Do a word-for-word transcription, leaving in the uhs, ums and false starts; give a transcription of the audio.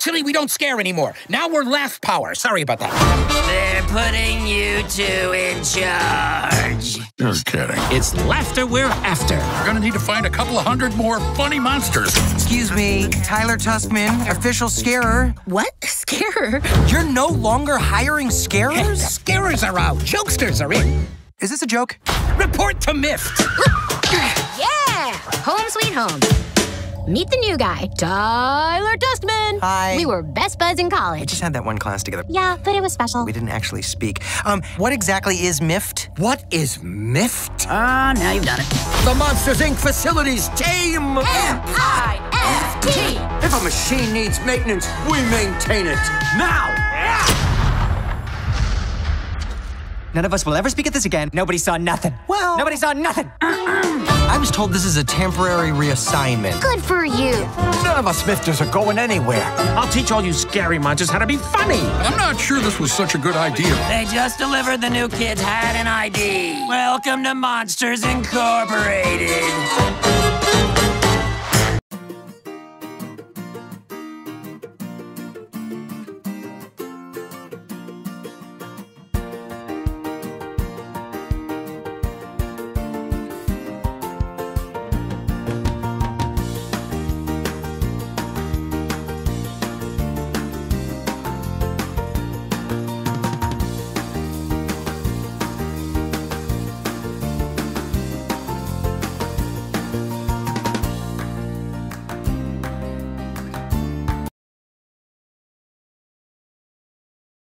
Actually, we don't scare anymore. Now we're laugh power. Sorry about that. They're putting you two in charge. Just kidding. It's laughter we're after. We're gonna need to find a couple of hundred more funny monsters. Excuse me, Tyler Tuskman, official scarer. What? Scarer? You're no longer hiring scarers? Scarers are out. Jokesters are in. Is this a joke? Report to Miffed. Yeah! Home sweet home. Meet the new guy, Tyler Tuskman. Hi. We were best buds in We college. just had that one class together. Yeah, but it was special. We didn't actually speak. Um, what exactly is Miffed? What is Miffed? Ah, now you've done it. The Monsters, Incorporated facilities team. M I F T. If a machine needs maintenance, we maintain it. Now! None of us will ever speak at this again. Nobody saw nothing. Well- Nobody saw nothing. I was told this is a temporary reassignment. Good for you. None of us Mifters are going anywhere. I'll teach all you scary monsters how to be funny. I'm not sure this was such a good idea. They just delivered the new kids had an I D. Welcome to Monsters Incorporated.